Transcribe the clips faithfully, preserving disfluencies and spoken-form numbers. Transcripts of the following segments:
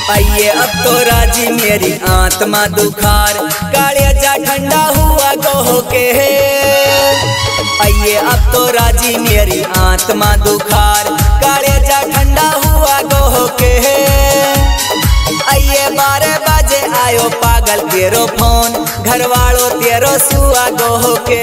आइए अब तो राजी मेरी आत्मा दुखार, कालिया जा ठंडा हुआ गोह के। आइए अब तो राजी मेरी आत्मा दुखार, कालिया जा ठंडा हुआ गोह के। आइए बारह बजे आयो पागल तेरो फोन, घर वालों तेरो सुआ गोह के।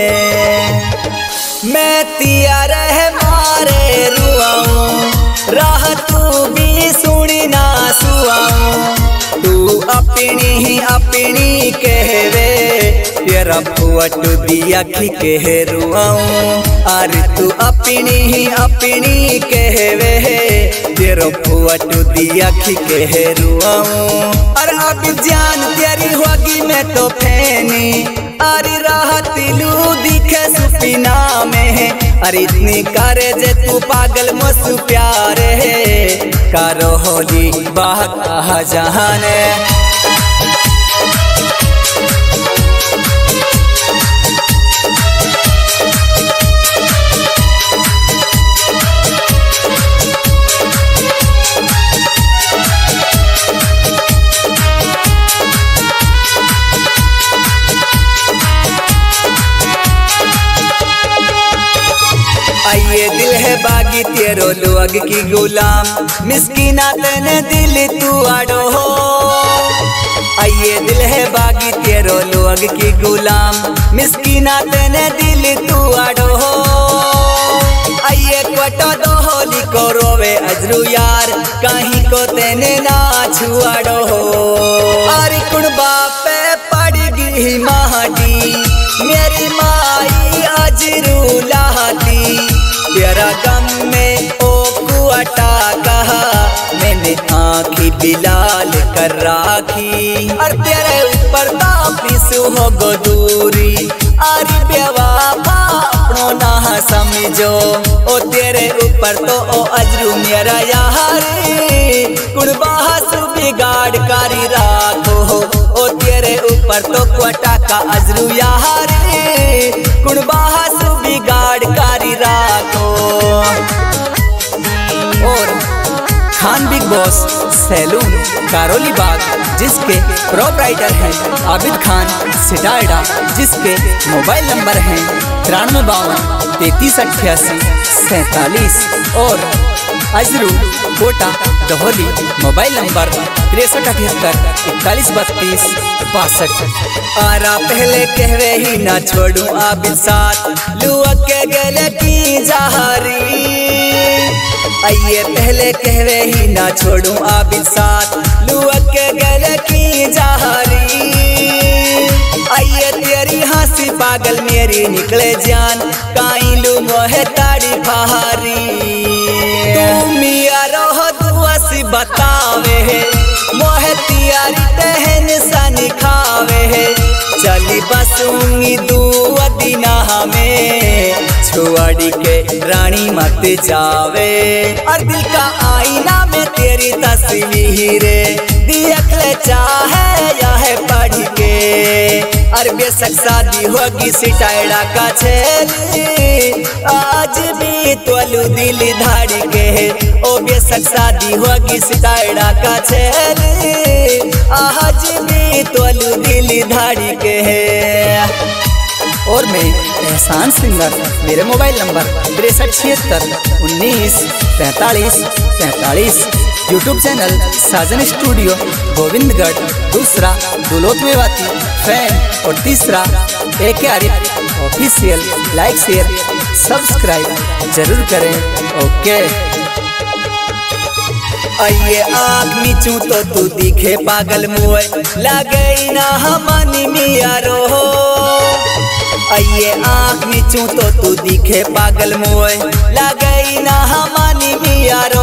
मैं तिया रह मारे रुआऊं, राह तू भी सुनी ना सुआऊं। तू अपनी ही अपनी कहवे, तेरा फुअट दिया की कह रुआऊं। अरे तू अपनी ही अपनी कहवे, तेरा फुअट दिया की कह रुआऊं। अरे अब जान तेरी होगी मैं तो फैनी, अरे राहत लू दिखे सुपीना में। अरे इतनी करे जे तू पागल मसु प्यारे, करो होली बाह कहा जहाने। आइए दिल है बागी तेरो लोग की गुलाम, मिस्कीना तेने दिल तू आड़ो हो। आइए दिल है बागी तेरो लोग की गुलाम, मिस्कीना तेने दिल तू आड़ो हो। आइए क्वटो दो होली को रोवे अजरू यार, कहीं को तेने ना छुआड़ो हो। अरे कुण बापे पड़गी माटी, मेरी माई अजरू लाती। तेरा गम में ओ कुआटा कहा, मैंने आँखी बिलाल कर राखी। और तेरे ऊपर तापिसु हो गो दूरी, अरे बेवाफा अपनो ना समझो। ओ तेरे ऊपर तो ओ अजरू मेरा यारी, कुण बासु बिगाड़ कारी राखो। ओ तेरे ऊपर तो कुआटा का अजरू यारी, कुण बासु बिगाड़ कारी राखो। और Khan big boss saloon Karoli Bagh, जिसके प्रोप्राइटर हैं आबिद खान सिटाइडा, जिसके मोबाइल नंबर हैं तिरानवे बावन तैतीस अट्ठासी सैतालीस। और अजरू कोटा दहोली, मोबाइल नंबर तिरसठ अठहत्तर इकतालीस बत्तीस बासठ। आरा पहले कहवे ही ना छोड़ू आबिद साथ, लुआ के गले की जहारी। आइए पहले कहवे ही ना छोड़ू आबिद साथ, लुआ के गले की जहारी। आइए तेरी हंसी पागल मेरी निकले जान, काई लू मोहे ताड़ी फहारी। तू मिया रहो दुआसी बतावे, मोहे तियारी तहन सन खावे। चली बसूंगी दुआ दिना हमें, छुआड़ी के रानी मत जावे। और दिल का आईना में तेरी तस्वीर देख ले चाहे या है पढ़ के। और बेशक शादी होगी सिटाइडा का छेली, आज भी तोलू दिल धाड़ के। ओ बेशक शादी होगी सिटाइडा का छेली, आज भी तोलू दिल धाड़ के। और मैं एहसान सिंगर, मेरे मोबाइल नंबर तिरसठ छिहत्तर उन्नीस पैंतालीस पैंतालीस। YouTube channel Sajan studio Govindgarh, दूसरा दुलोत मेवाती फैन, और तीसरा A K Arif official. Like share subscribe जरूर करें। ओके। आइए आँख नीचू तो तू दिखे पागल मुए, लगे ना हमनी मिया रो। आइए आँख नीचू तो तू दिखे पागल मुए, लगे ना हमनी मिया रो।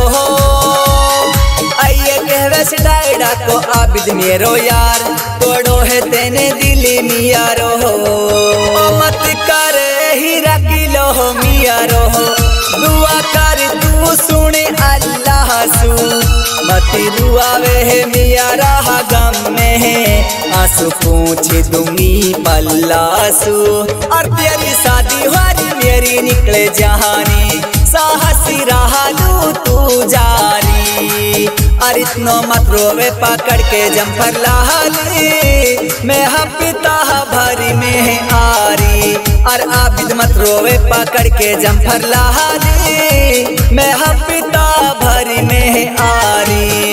आइए कहवे सिटाइडा को आबिद मेरो यार, तोड़ो है तेने दिली मिया रो। मत करे ही रखिलो मिया रो, दुआ कर तू सुने अल्लाह सू। मत रुआवे है मिया रहा गम में, आंसू पूछ दूंगी पल्लासू। और तेरी शादी वाली मेरी निकले जहानी, साहसी रहा लू तू जारी। और इतनो मत रोवे पकड़ के जम्फर लाली मैं हम पिता भरी में आरी। और आबिद मत रोवे पकड़ के जम्फर लाली मैं हम पिता भरी में आरी।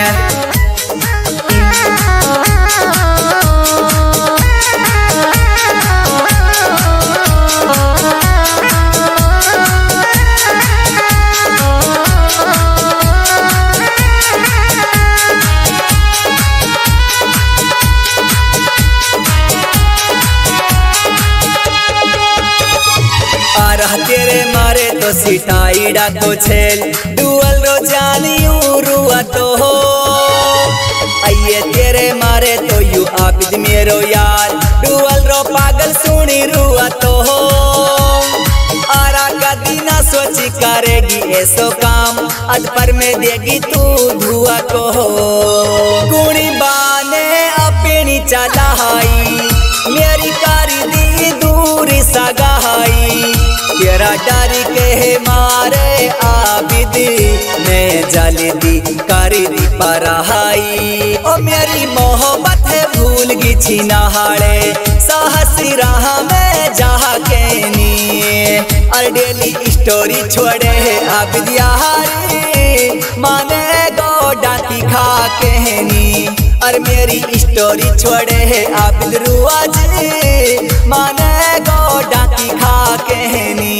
तेरे मारे तो सिटाईडा तो छेल डुअल रो जानियू रुआ तो हो आइए तेरे मारे तो यू आबिद मेरो यार डुअल रो पागल सुनी रुआ तो हो। आरा का दीना सोची करेगी ऐसो काम अद पर में देगी तू धुआ को हो। कुड़ी बाने अपनी चलाई मेरी कारी दी दूरी सगाई तेरा डर के मारे आबिद मैं जली दी करी दी पराई। ओ मेरी मोहब्बत है भूल गी छिनाहाड़े साहसी राह में जहा के नी। और डेली स्टोरी छोड़े है आबिद यारी माने गो डांटी खा के नी। और मेरी स्टोरी छोड़े है आबिद रुआज माने गो डांटी खा के नी।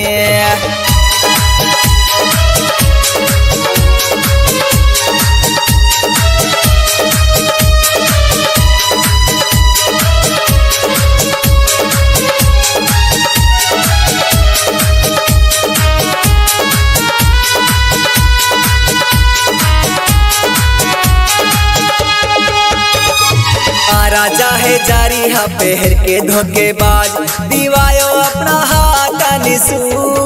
राजा है जारी हा पहर के धोखेबाज दीवायो अपना हाथ निसू।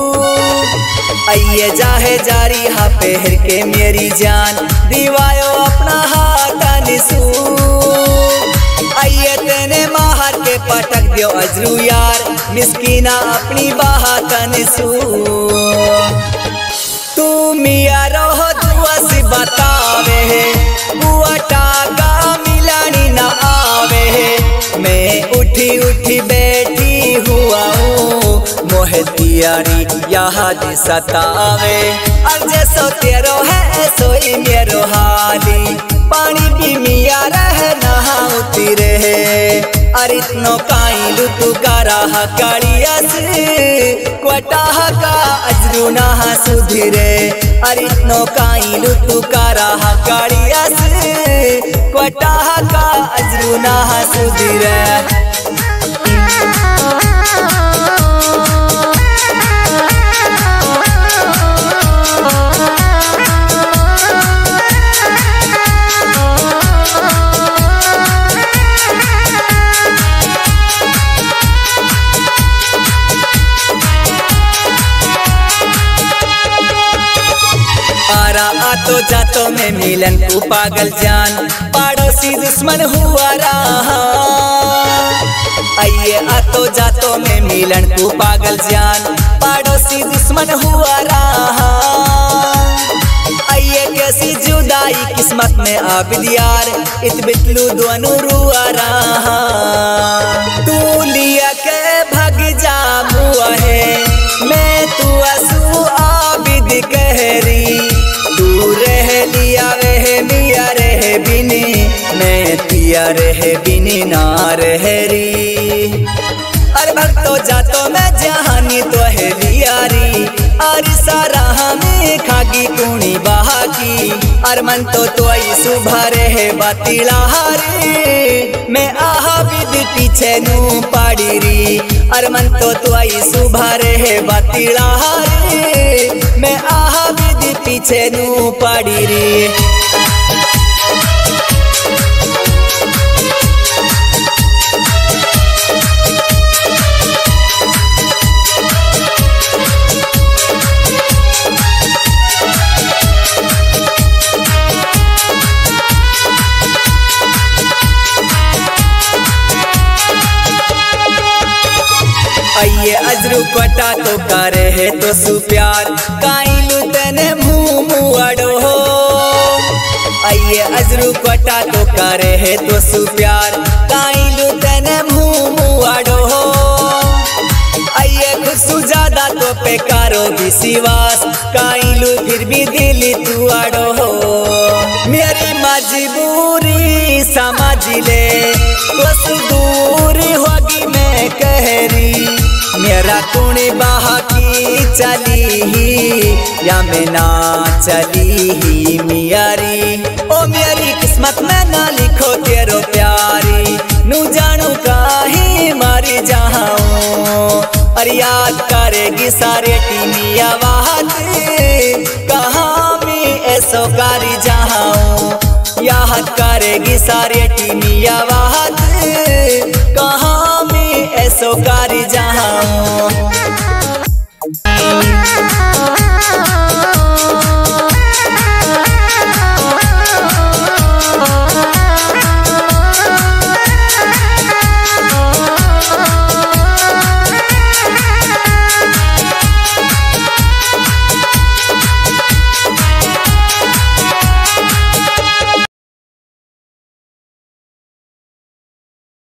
आइए जाहे जारी हा पहर के मेरी जान दीवायो अपना हाथ निसू। आइए तेने माहर के पटक दियो अजरू यार मिस्कीना अपनी बात निसू। तू मिया रहो दुआ से बतावे बुआ टाका मिलानी ना आवे। मैं उठी उठी बैठी हुआ हूँ मोहे तियारी याद सतावे। अब जैसो तेरो है सोई मेरो हाली पानी भी मिया रह नहाती रहे। और इतनो काइलू तू करा कालिया से क्वटाह का अजरू नहा सुधरे। और इतनो काइलू तू करा कालिया से क्वटाह का अजरू नहा सुधरे। आतो जातो में मिलन को पागल जान पड़ोसी दुश्मन हुआ रहा। आइए आतो जातो में मिलन को पागल जान पड़ोसी दुश्मन हुआ रहा। आइए कैसी जुदाई किस्मत में आबिद यार इत बितलू दोनों रुआ रहा। तू लिया के भग जा मुआ है मैं तू आंसू आबिद कहरी। तू रह लिया वह मिया रह बिनी मैं तिया रह बिनी ना रहरी। और भक्तो जातो मैं जहानी तो है लियारी। और सारा हमें खागी कुणी बहा की। और मन तो तोई सुबह रहे बातिला हारी मैं आबिद पीछे नू पाड़ी री। और मन तो तोई सुबह रहे बातिला हारी मैं आबिद पीछे नू पाड़ी री। आइए अजरू कटा तो करे है तो सु प्यार काइलू तने मुँह मुआड़ो हो। आइए अजरू कटा तो करे है तो सु प्यार काइलू तने मुँह मुआडो हो आइए खुशू ज्यादा तो पे कारो विश्वास काइलू फिर भी दिल तू आड़ो हो मेरी मजबूरी समझ ले बस दूर होगी मैं कहरी मेरा कुणी बहा की चली ही या मैं ना चली ही मियारी ओ मेरी किस्मत में ना लिखो तेरो प्यारी नू जानू काहे मारी जाऊं और याद करेगी सारे टीमिया बात कहाँ में ऐसो कारी जाऊं याद करेगी सारे टीमिया बात कहाँ में ऐसो कारी जाऊं।